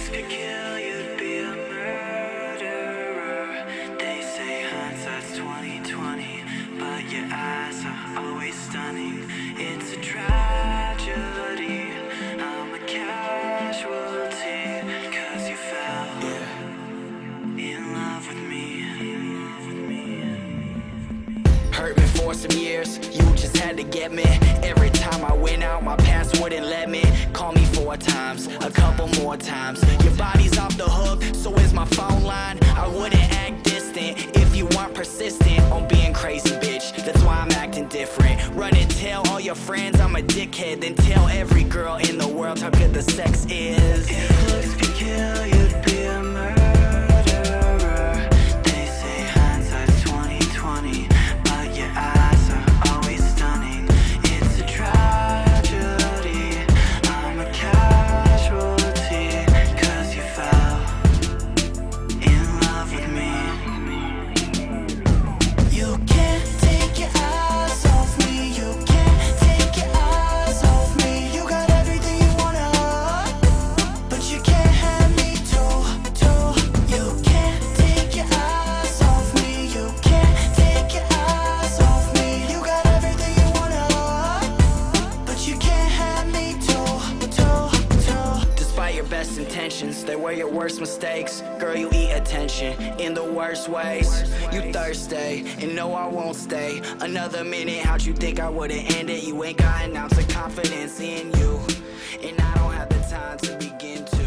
looks could kill, you'd be a murderer. They say hindsight's 20/20, but your eyes are always stunning. It's a tragedy, I'm a casualty, 'cause you fell in love with me. Hurt me for some years, you just had to get me. Every time I went out, my past wouldn't let me. Call me 4 times, a couple more times. Your body's off the hook, so is my phone line. I wouldn't act distant if you weren't persistent on being crazy, bitch. That's why I'm acting different. Run and tell all your friends I'm a dickhead, then tell every girl in the world how good the sex is. If looks could kill, you'd be a murderer. They say hindsight's 20/20, but your eyes are always stunning. It's a tragedy, I'm a casualty, 'cause you fell in love with me. You can't take your eyes off me, you can't take your eyes off me. You got everything you wanna, but you can't have me too. You can't take your eyes off me, you can't take your eyes off me. You got everything you wanna, but you can't have me too. Despite your best intentions, they were your worst mistakes. Girl, you eat attention in the worst ways. You thirsty, and no, I won't stay another minute. How'd you think I would've ended? You ain't got an ounce of confidence in you, and I don't have the time to begin to